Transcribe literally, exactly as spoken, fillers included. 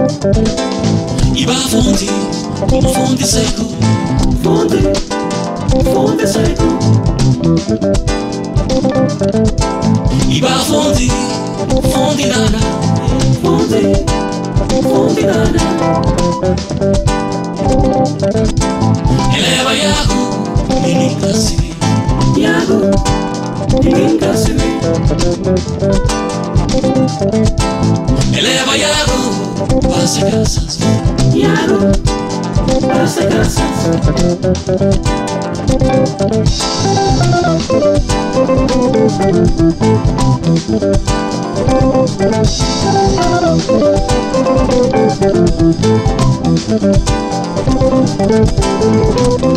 E va fundi, fundi seco, Fundi, fundi seco. E va fundi, fundi nana, Fundi, fundi nana. eleva yago, nininga sibi, Yago, ninguém se vê. eleva yago, passa casas, Yago, passa graças. Thank